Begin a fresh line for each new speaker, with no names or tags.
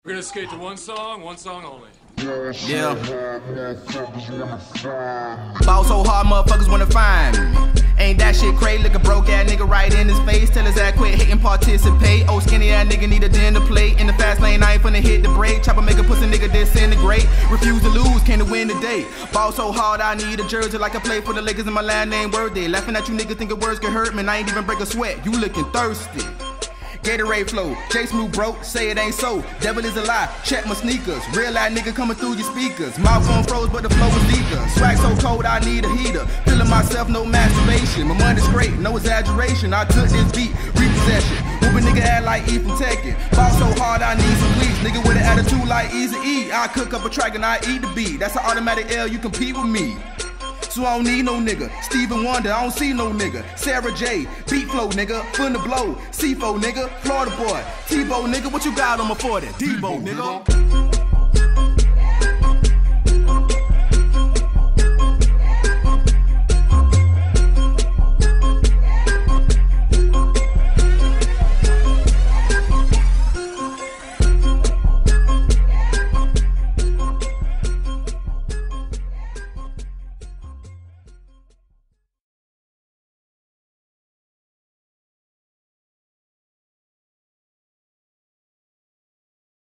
We're gonna skate to one song only.
Yeah. Ball so hard, motherfuckers wanna find me. Ain't that shit crazy? Look a broke ass nigga right in his face. Tell his ass quit hating, participate. Old skinny ass nigga need a dinner plate. In the fast lane, I ain't finna hit the brake. Chopper make a pussy nigga disintegrate. Refuse to lose, came to win today. Ball so hard, I need a jersey like I play for the Lakers and my last name Worthy. Laughing at you niggas thinking words can hurt, man. I ain't even break a sweat. You looking thirsty. Gatorade flow, J Smooth broke, say it ain't so. Devil is a lie, check my sneakers. Real life nigga coming through your speakers. Mouth on froze, but the flow is deeper. Swag so cold, I need a heater. Feeling myself, no masturbation. My money's great, no exaggeration. I took this beat, repossession. Whoop a nigga act like E from Tekken. Ball so hard, I need some please. Nigga with an attitude like Easy E. I cook up a track and I eat the beat. That's an automatic L, you compete with me. So I don't need no nigga. Steven Wonder, I don't see no nigga. Sarah J, beat flow nigga, finna blow. C4 nigga, Florida boy. Tebow nigga, what you got on my 40? Debo nigga.